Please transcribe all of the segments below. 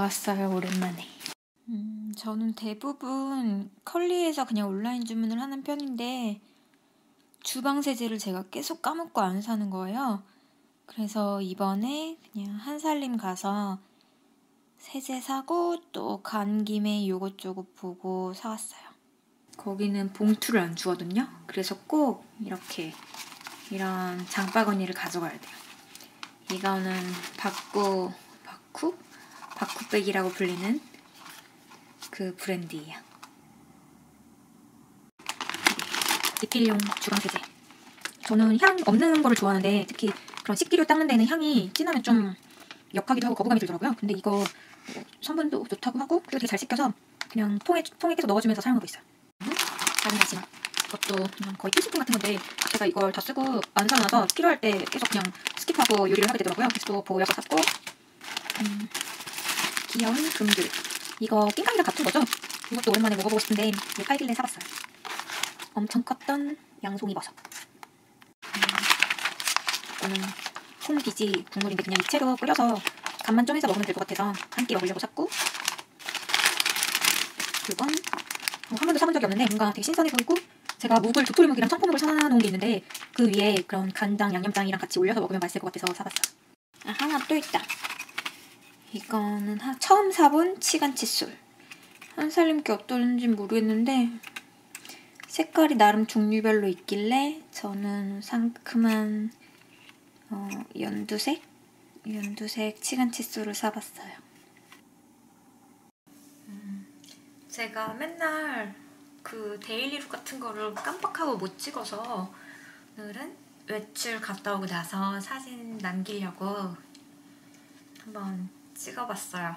나왔어요, 오랜만에. 저는 대부분 컬리에서 그냥 온라인 주문을 하는 편인데 주방 세제를 제가 계속 까먹고 안 사는 거예요. 그래서 이번에 그냥 한살림 가서 세제 사고 또 간 김에 요것저것 보고 사왔어요. 거기는 봉투를 안 주거든요. 그래서 꼭 이렇게 이런 장바구니를 가져가야 돼요. 이거는 바쿠백이라고 불리는 그 브랜드예요. 리필용 주방세제. 저는 향 없는 거를 좋아하는데 특히 그런 식기류 닦는 데는 향이 진하면 좀 역하기도 하고 거부감이 들더라고요. 근데 이거 성분도 좋다고 하고 그리고 되게 잘 씻겨서 그냥 통에 계속 넣어주면서 사용하고 있어요. 다른 마지막 이것도 그냥 거의 필수품 같은 건데 제가 이걸 다 쓰고 안 사놔서 필요할 때 계속 그냥 스킵하고 요리를 하게 되더라고요. 그래서 또 보여서 샀고 귀여운 금귤. 이거 낑깡이랑 같은 거죠? 이것도 오랜만에 먹어보고 싶은데 이거 팔길래 사봤어요. 엄청 컸던 양송이 버섯. 이거는 콩비지 국물인데 그냥 이채로 끓여서 간만 좀 해서 먹으면 될 것 같아서 한 끼 먹으려고 샀고, 이건 한 번도 사본 적이 없는데 뭔가 되게 신선해 보이고, 제가 묵을 도토리묵이랑 청포묵을 사놓은 게 있는데 그 위에 그런 간장, 양념장이랑 같이 올려서 먹으면 맛있을 것 같아서 사봤어요. 하나 또 있다. 이거는 처음 사본 치간 칫솔. 한살림께 어떤지 모르겠는데 색깔이 나름 종류별로 있길래 저는 상큼한 연두색 치간 칫솔을 사봤어요. 제가 맨날 그 데일리룩 같은 거를 깜빡하고 못 찍어서 오늘은 외출 갔다 오고 나서 사진 남기려고 한번 찍어봤어요.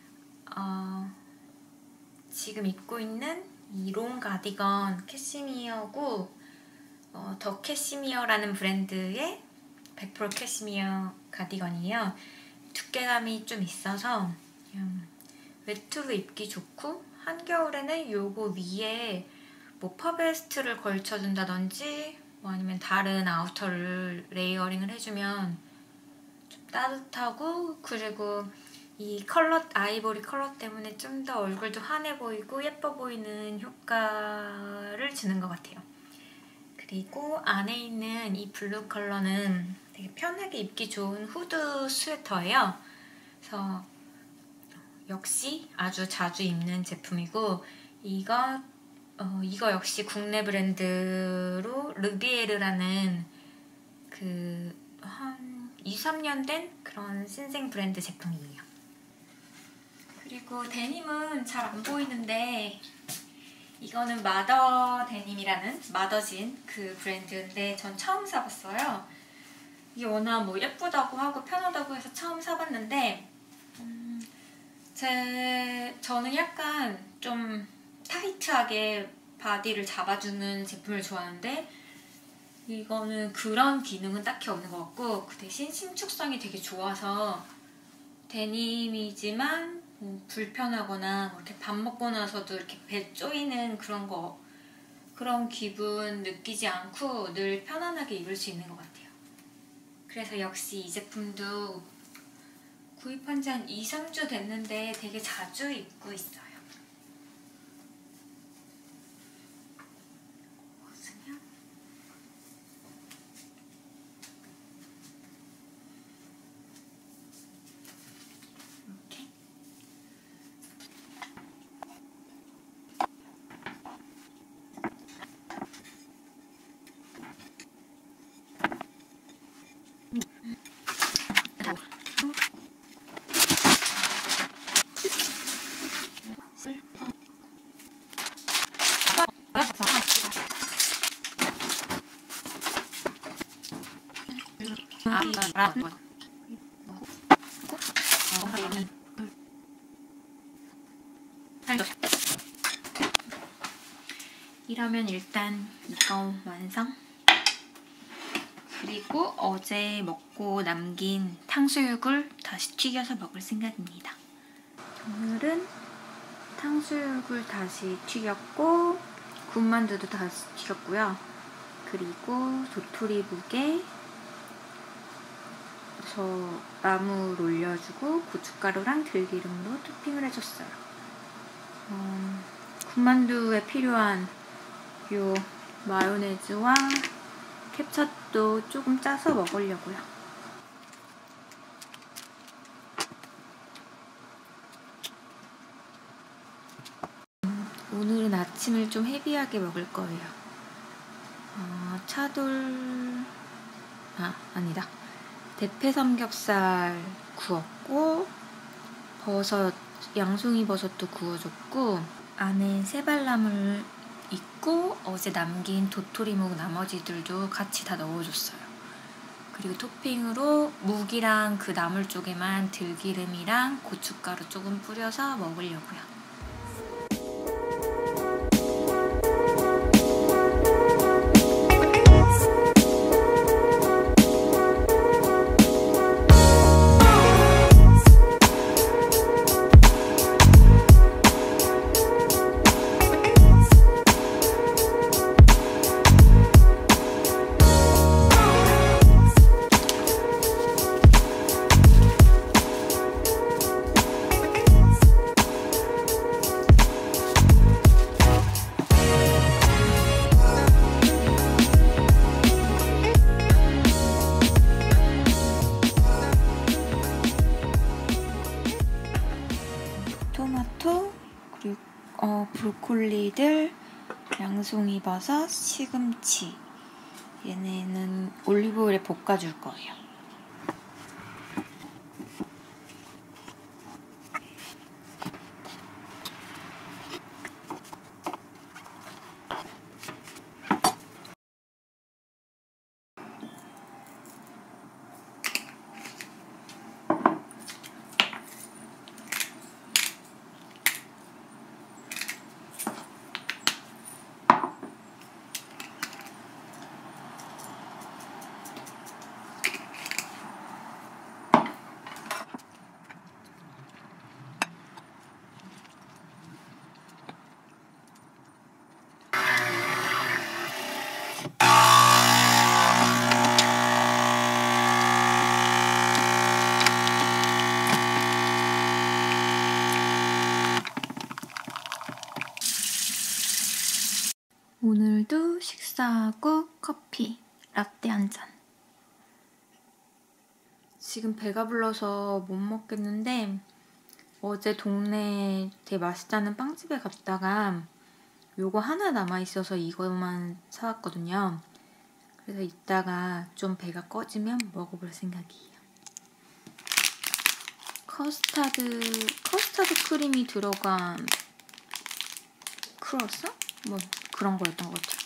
지금 입고 있는 이 롱 가디건 캐시미어고 더 캐시미어라는 브랜드의 100% 캐시미어 가디건이에요. 두께감이 좀 있어서 외투로 입기 좋고, 한겨울에는 요거 위에 뭐 퍼베스트를 걸쳐준다든지 뭐 아니면 다른 아우터를 레이어링을 해주면 좀 따뜻하고, 그리고 이 아이보리 컬러 때문에 좀 더 얼굴도 환해 보이고 예뻐 보이는 효과를 주는 것 같아요. 그리고 안에 있는 이 블루 컬러는 되게 편하게 입기 좋은 후드 스웨터예요. 그래서 역시 아주 자주 입는 제품이고, 이거 역시 국내 브랜드로 르비에르라는 그 한 2-3년 된 그런 신생 브랜드 제품이에요. 그리고 데님은 잘 안 보이는데 이거는 마더 데님이라는 마더진 그 브랜드인데 전 처음 사봤어요. 이게 워낙 뭐 예쁘다고 하고 편하다고 해서 처음 사봤는데 저는 약간 좀 타이트하게 바디를 잡아주는 제품을 좋아하는데 이거는 그런 기능은 딱히 없는 것 같고, 그 대신 신축성이 되게 좋아서 데님이지만 불편하거나 뭐 이렇게 밥 먹고 나서도 이렇게 배 쪼이는 그런 기분 느끼지 않고 늘 편안하게 입을 수 있는 것 같아요. 그래서 역시 이 제품도 구입한 지 한 2-3주 됐는데 되게 자주 입고 있어요. 이러면 일단 이거 완성. 그리고 어제 먹고 남긴 탕수육을 다시 튀겨서 먹을 생각입니다. 오늘은 탕수육을 다시 튀겼고 군만두도 다시 튀겼고요. 그리고 도토리묵에 버섯 나물 올려주고 고춧가루랑 들기름으로 토핑을 해줬어요. 군만두에 필요한 요 마요네즈와 캡찹도 조금 짜서 먹으려고요. 오늘은 아침을 좀 헤비하게 먹을 거예요. 아니다. 대패 삼겹살 구웠고 양송이 버섯도 구워줬고 안에 새발나물 있고 어제 남긴 도토리묵 나머지들도 같이 다 넣어줬어요. 그리고 토핑으로 묵이랑 그 나물 쪽에만 들기름이랑 고춧가루 조금 뿌려서 먹으려고요. 토마토, 그리고 브로콜리들, 양송이 버섯, 시금치. 얘네는 올리브오일에 볶아줄 거예요. 오늘도 식사하고 커피, 라떼 한 잔. 지금 배가 불러서 못 먹겠는데 어제 동네 되게 맛있다는 빵집에 갔다가 요거 하나 남아있어서 이거만 사왔거든요. 그래서 이따가 좀 배가 꺼지면 먹어볼 생각이에요. 커스타드 크림이 들어간 크루아상? 뭐 그런 거였던 것 같아요.